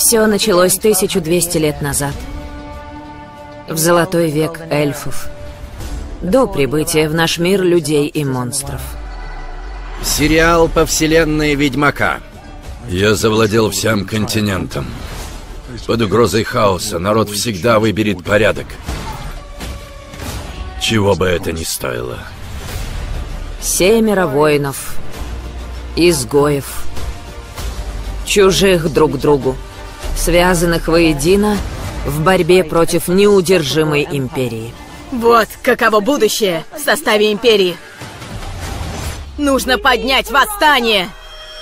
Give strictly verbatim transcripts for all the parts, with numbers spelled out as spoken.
Все началось тысячу двести лет назад. В золотой век эльфов. До прибытия в наш мир людей и монстров. Сериал по вселенной Ведьмака. Я завладел всем континентом. Под угрозой хаоса народ всегда выберет порядок. Чего бы это ни стоило. Семеро воинов. Изгоев. Чужих друг другу. Связанных воедино в борьбе против неудержимой империи. Вот каково будущее в составе империи. Нужно поднять восстание!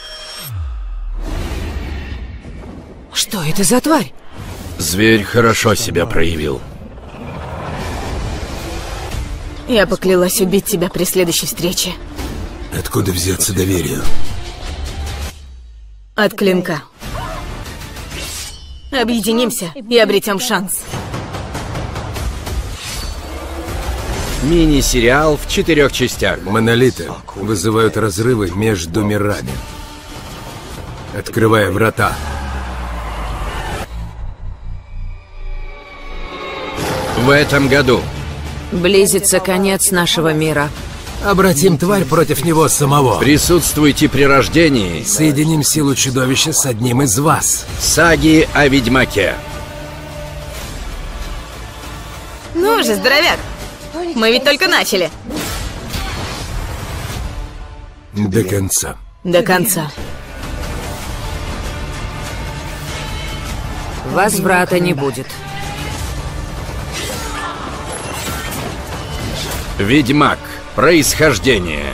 Что это за тварь? Зверь хорошо себя проявил. Я поклялась убить тебя при следующей встрече. Откуда взяться доверию? От клинка. Объединимся и обретем шанс. Мини-сериал в четырех частях. Монолиты вызывают разрывы между мирами, открывая врата. В этом году. Близится конец нашего мира. Обратим тварь против него самого. Присутствуйте при рождении. Соединим силу чудовища с одним из вас. Саги о Ведьмаке. Ну же, здоровяк! Мы ведь только начали. До конца. До конца. Возврата не будет. Ведьмак. Происхождение.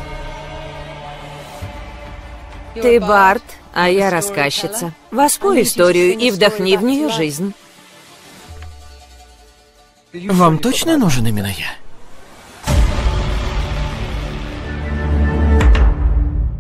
Ты бард, а я рассказчица. Воспой историю и вдохни в нее жизнь. Вам точно нужен именно я?